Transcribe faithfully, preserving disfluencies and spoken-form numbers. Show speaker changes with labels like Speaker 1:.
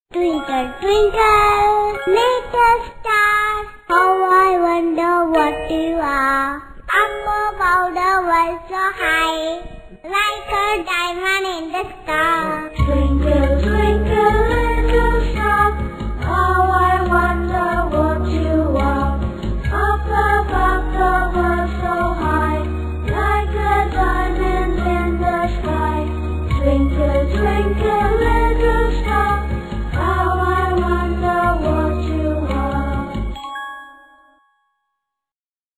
Speaker 1: Twinkle, twinkle, little star, how I wonder what you are. Up above the world so high, like a diamond in the sky.
Speaker 2: Twinkle, twinkle, little star, how I wonder what you are. Up above the world so high, like a diamond in the sky. Twinkle, twinkle.